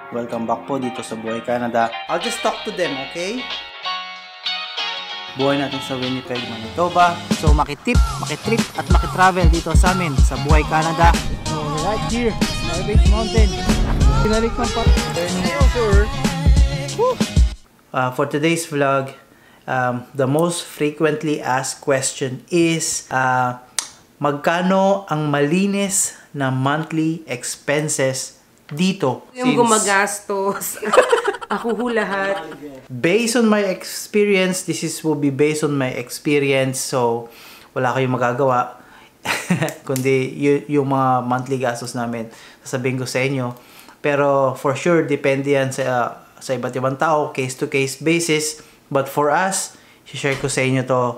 Welcome back po dito sa Buhay Canada. I'll just talk to them, okay? Buhay natin sa Winnipeg, Manitoba. So makitrip at makitravel dito sa amin sa Buhay Canada. So right here, Norwich Mountain. Pinalik ng turning over. For today's vlog, the most frequently asked question is magkano ang malinis na monthly expenses dito? Yung gumagastos. Ako ho lahat. Based on my experience, will be based on my experience. So, wala kayong magagawa. Kundi yung mga monthly gastos namin. Sasabihin ko sa inyo. Pero for sure, depende yan sa iba't ibang tao. Case-to-case basis. But for us, share ko sa inyo to.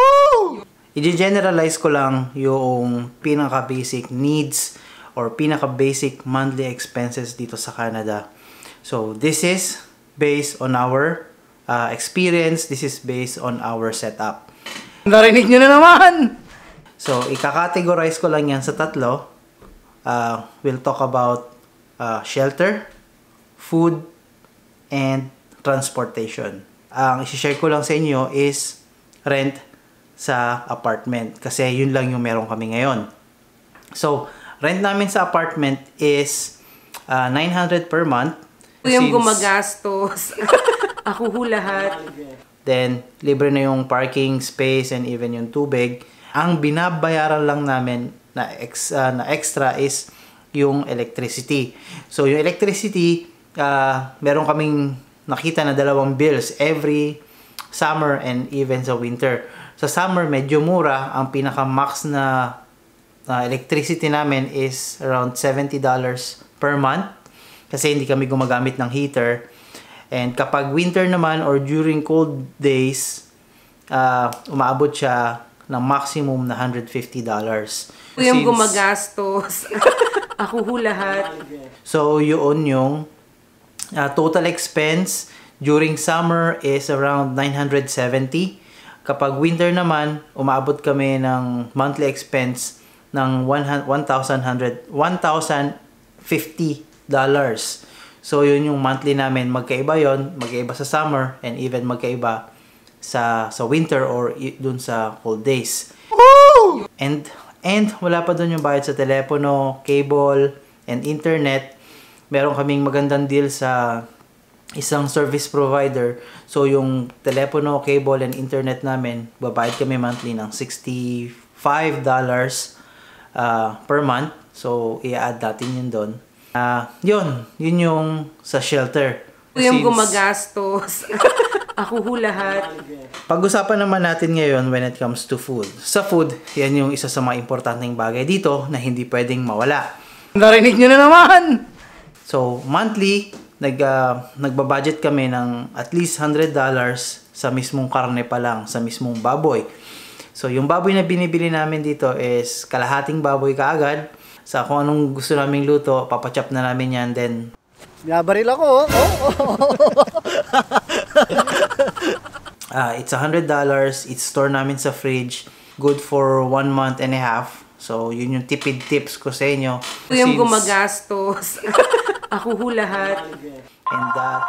I-generalize ko lang yung pinaka-basic needs or pinaka-basic monthly expenses dito sa Canada. So, this is based on our experience. This is based on our setup. Narinig nyo na naman! So, ika-categorize ko lang yan sa tatlo. We'll talk about shelter, food, and transportation. Ang isi-share ko lang sa inyo is rent sa apartment. Kasi yun lang yung meron kami ngayon. So, rent namin sa apartment is 900 per month. Yung gumagastos. Ako ho lahat. Then, libre na yung parking space and even yung tubig. Ang binabayaran lang namin na extra is yung electricity. So, yung electricity, meron kaming nakita na dalawang bills every summer and even sa winter. Sa summer, medyo mura. Ang pinaka-max na electricity namin is around $70 per month. Kasi hindi kami gumagamit ng heater. And kapag winter naman or during cold days, umaabot siya ng maximum na $150. Yung gumagastos. Ako ho lahat. So, yun yung total expense during summer is around $970. Kapag winter naman, umaabot kami ng monthly expense ng $1,050. So, yun yung monthly namin. Magkaiba yon, magkaiba sa summer and even magkaiba sa winter or dun sa cold days. Woo! And wala pa dun yung bayad sa telepono, cable, and internet. Meron kaming magandang deal sa isang service provider. So, yung telepono, cable, and internet namin, babayad kami monthly ng $65 per month. So, i-add natin yun doon. Yun yung sa shelter. Yung gumagastos. Ako ho lahat. Pag-usapan naman natin ngayon when it comes to food. Sa food, yan yung isa sa mga importanteng bagay dito na hindi pwedeng mawala. Narinig nyo na naman! So, monthly, nagbabudget kami ng at least $100 sa mismong karne pa lang, sa mismong baboy. So, yung baboy na binibili namin dito is kalahating baboy kaagad. Sa kung anong gusto naming luto, papachop na namin yan, then binabaril ako, it's $100. It's store namin sa fridge. Good for 1 month and a half. So, yun yung tipid tips ko sa inyo. Yung gumagastos. Ako ho lahat. And that.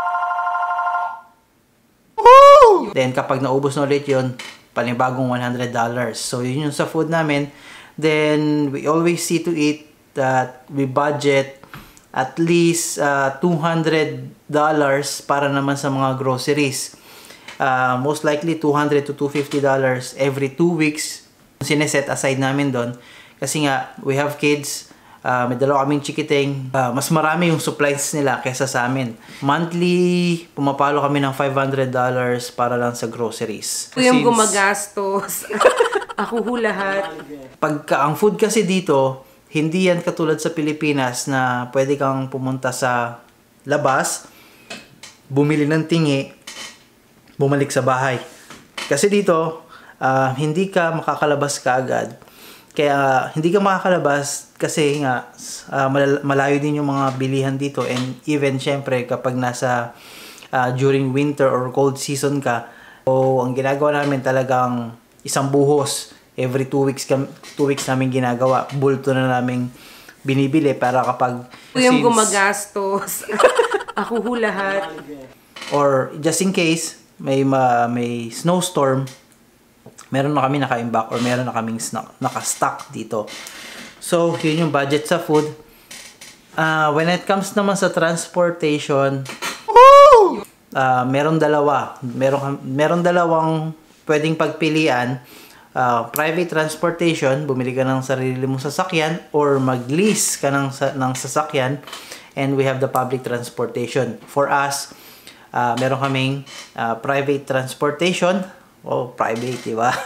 Then, kapag naubos na ulit yun, panibagong $100. So, yun yung sa food namin. Then, we always see to it that we budget at least $200 para naman sa mga groceries. Most likely, $200 to $250 every 2 weeks. Sineset aside namin doon. Kasi nga, we have kids. May dalawa kaming chikiting. Mas marami yung supplies nila kaysa sa amin. Monthly, pumapalo kami ng $500 para lang sa groceries. Yung gumagastos. Ako ho lahat. Ang food kasi dito, hindi yan katulad sa Pilipinas na pwede kang pumunta sa labas, bumili ng tingi, bumalik sa bahay. Kasi dito, hindi ka makakalabas kaagad. Kaya hindi ka makakalabas kasi nga malayo din yung mga bilihan dito, and even syempre kapag nasa during winter or cold season ka, so ang ginagawa namin talagang isang buhos every 2 weeks namin ginagawa. Bulto na namin binibili para kapag Ako yung gumagastos. Ako ho lahat. or just in case may snowstorm, meron na kami naka-imbak or meron na kaming naka-stock dito. So, yun yung budget sa food. When it comes naman sa transportation, meron dalawa. Meron dalawang pwedeng pagpilian. Private transportation, bumili ka ng sarili mong sasakyan or mag-lease ka ng sasakyan, and we have the public transportation. For us, meron kaming private transportation. Oh, private, di ba?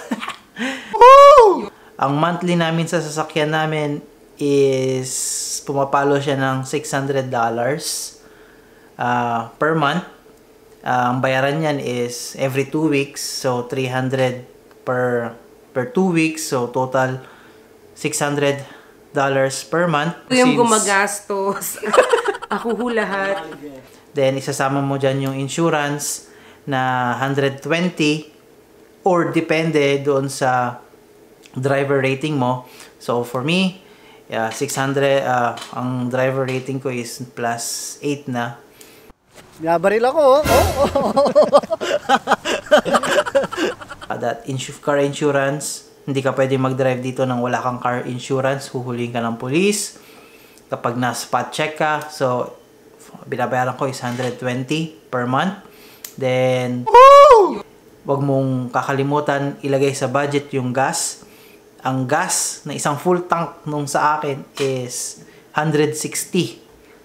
Ang monthly namin sa sasakyan namin is pumapalo siya ng $600 per month. Ang bayaran niyan is every 2 weeks, so 300 per 2 weeks, so total $600 per month. Ako yung gumagastos. Ako ho lahat. Then isasama mo dyan yung insurance na 120 or depende doon sa driver rating mo. So for me, 600, ang driver rating ko is plus 8 na. Binabaril ako, That car insurance, hindi ka pwede mag-drive dito nang wala kang car insurance, huhuling ka ng police. Kapag na-spot check ka, so binabayaran ko is 120 per month. Then, wag mong kakalimutan ilagay sa budget yung gas. Ang gas na isang full tank nung sa akin is $160.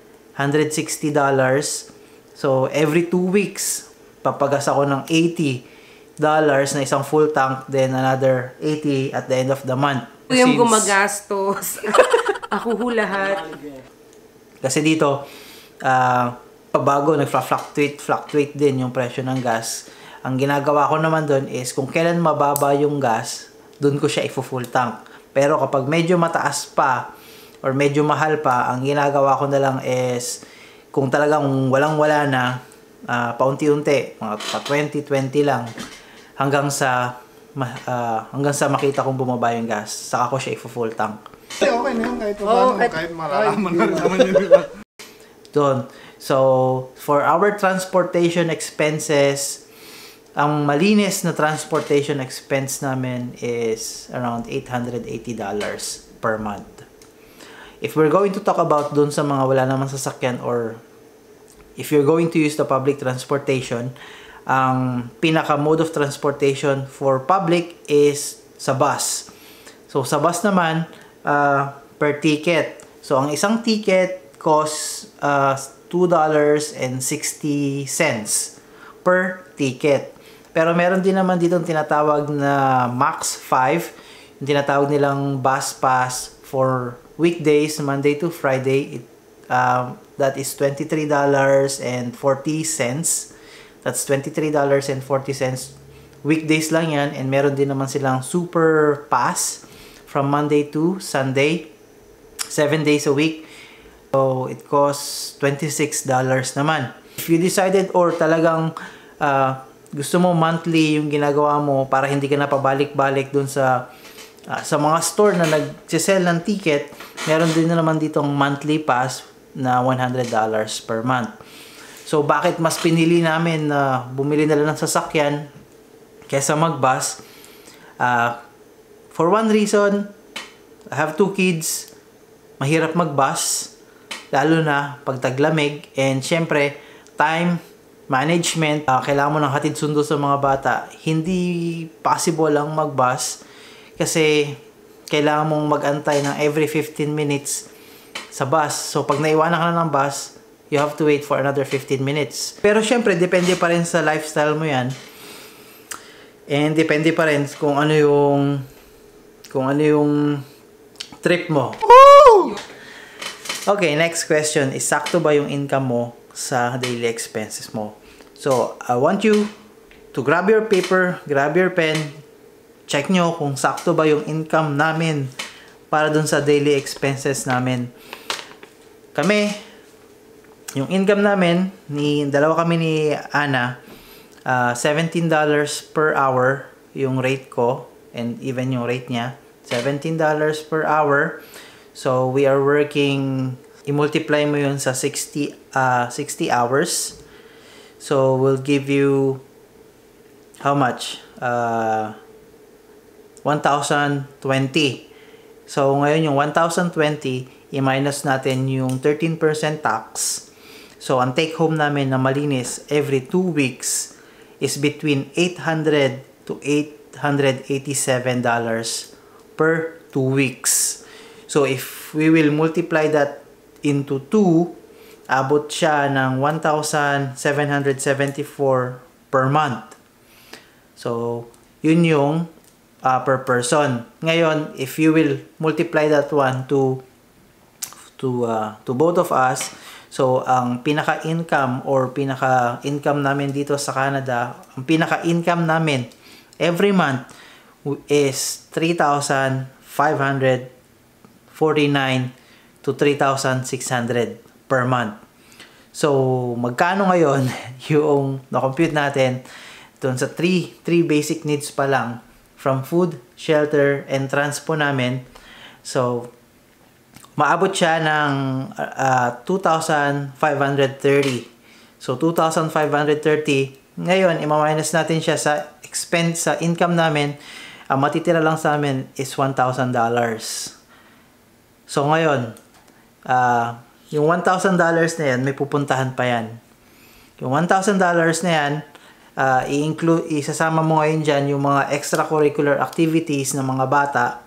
So, every 2 weeks, papagas ako ng $80 na isang full tank, then another 80 at the end of the month. Ako yung gumagastos. Ako ho lahat. Kasi dito, pabago, fluctuate din yung presyo ng gas. Ang ginagawa ko naman doon is kung kailan mababa yung gas, doon ko siya i-full tank. Pero kapag medyo mataas pa or medyo mahal pa, ang ginagawa ko na lang is kung talagang walang-wala na, paunti-unti, mga 20-20 lang hanggang sa makita kong bumaba yung gas, saka ko siya i-full tank. Okay na yun, kahit paano, kahit malalaman na rin naman yun, di ba? Doon. So, for our transportation expenses, ang malinis na transportation expense namin is around $880 per month. If we're going to talk about dun sa mga wala namang sasakyan, or if you're going to use the public transportation, ang pinaka mode of transportation for public is sa bus. So, sa bus naman, per ticket. So, ang isang ticket costs $2.60 per ticket. Pero meron din naman dito tinatawag na Max 5, yung tinatawag nilang bus pass for weekdays, Monday to Friday. That is $23.40. That's $23.40. Weekdays lang yan. And meron din naman silang super pass from Monday to Sunday, 7 days a week. So, it costs $26 naman. If you decided or talagang gusto mo monthly yung ginagawa mo para hindi ka na pabalik-balik dun sa mga store na nagsisell ng ticket, meron din naman ditong monthly pass na $100 per month. So, bakit mas pinili namin na bumili na lang ng sasakyan kaysa mag-bus? For one reason, I have 2 kids, mahirap mag-bus, lalo na pag taglamig, and syempre, time management, kailangan mo ng hatid sundo sa mga bata. Hindi possible lang mag-bus kasi kailangan mong mag-antay ng every 15 minutes sa bus. So, pag naiwanan ka na ng bus, you have to wait for another 15 minutes. Pero syempre, depende pa rin sa lifestyle mo yan. And depende pa rin kung ano yung trip mo. Okay, next question is, sakto ba yung income mo sa daily expenses mo? So, I want you to grab your paper, grab your pen, check nyo kung sakto ba yung income namin para dun sa daily expenses namin. Kami, yung income namin, dalawa kami ni Ana, $17 per hour yung rate ko, and even yung rate niya, $17 per hour. So we are working, i-multiply mo yun sa 60 hours. So we'll give you how much? 1,020. So ngayon yung 1,020, i-minus natin yung 13% tax. So ang take home namin na malinis every 2 weeks is between $800 to $887 per 2 weeks. So if we will multiply that into 2, abot siya ng 1,774 per month. So yun yung per person. Ngayon, if you will multiply that one to both of us, so ang pinaka-income or pinaka-income namin dito sa Canada, ang pinaka-income namin every month is $3,549 to $3,600 per month. So magkano ngayon yung na-compute natin doon sa 3 basic needs pa lang, from food, shelter, and transport namin. So maabot siya ng 2,530. So 2,530. Ngayon, i-minus natin siya sa expense, sa income namin. Ang matitira lang sa amin is $1,000. So ngayon, yung $1,000 na yan, may pupuntahan pa yan. Yung $1,000 na yan, isasama mo ngayon dyan yung mga extracurricular activities ng mga bata.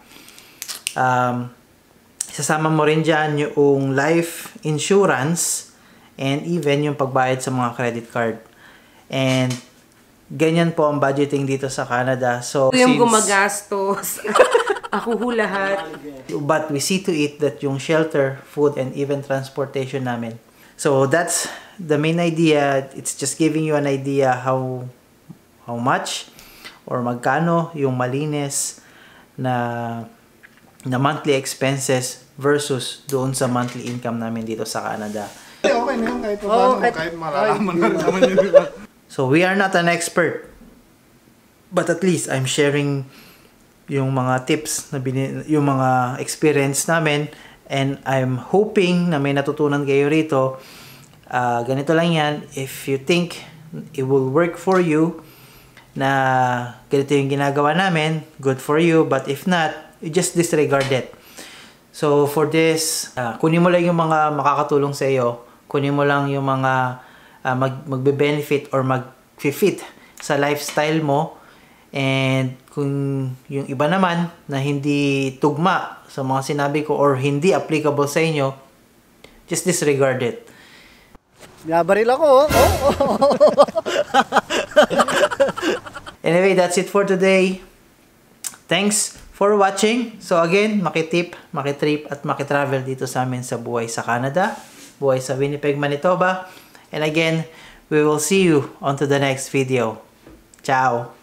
Isasama mo rin dyan yung life insurance and even yung pagbayad sa mga credit card. And ganyan po ang budgeting dito sa Canada. So Ito yung gumagastos. Ako ho lahat. But we see to it that yung shelter, food, and even transportation namin. So that's the main idea. It's just giving you an idea how much or magkano yung malinis na monthly expenses versus doon sa monthly income namin dito sa Canada. Okay na yun, kahit paano, kahit malalaman na rin naman yun. So we are not an expert, but at least I'm sharing yung mga tips na yung mga experience namin, and I'm hoping na may natutunan kayo rito. Ganito lang yan. If you think it will work for you, na ganito yung ginagawa namin, good for you. But if not, you just disregard it. So for this, kunin mo lang yung mga makakatulong sa iyo. Kunin mo lang yung mga magbe-benefit or mag-fit sa lifestyle mo. And kung yung iba naman na hindi tugma sa mga sinabi ko or hindi applicable sa inyo, just disregard it. Binabaril ako. Anyway, that's it for today. Thanks for watching. So again, makitip, makitrip at makitravel dito sa amin sa buhay sa Canada, buhay sa Winnipeg, Manitoba. And again, we will see you on to the next video. Ciao!